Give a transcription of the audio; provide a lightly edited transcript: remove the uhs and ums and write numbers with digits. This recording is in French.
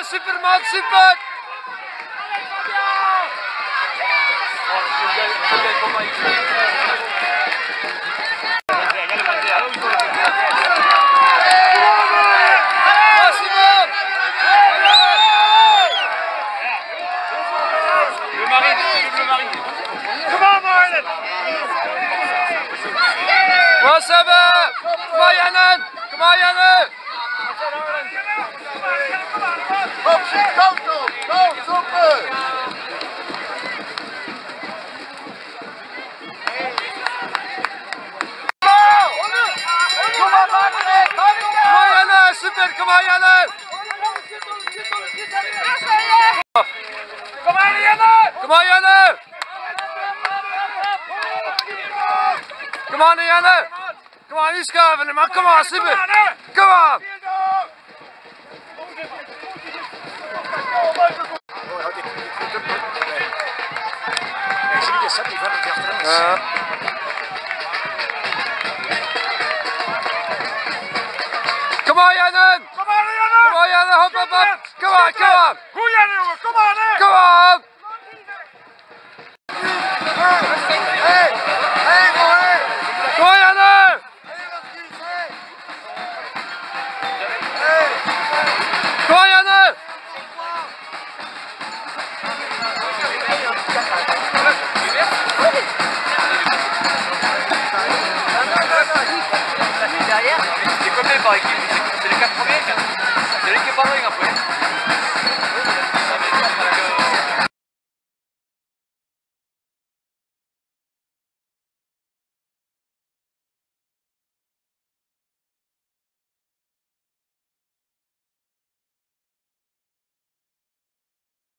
Superman, super! Kom Sebbe! Kom maar Janne! Kom maar Janne! Kom, super! Kom maar Janne, super, kom maar Janne! Kom maar Janne! Kom maar Janne! Kom aan Janne! Kom aan, niet schuiven, maar kom aan, super! Kom aan! Ja. Kom aan Janne! Kom maar Janne! Kom aan Janne, hop hop hop! Kom aan, kom aan! Goed Janne jongen, kom aan hè! Kom aan! Kom aan Janne! Kom aan Janne! C'est comme les par équipe, c'est les 4 premiers, c'est l'équipe par ligne après.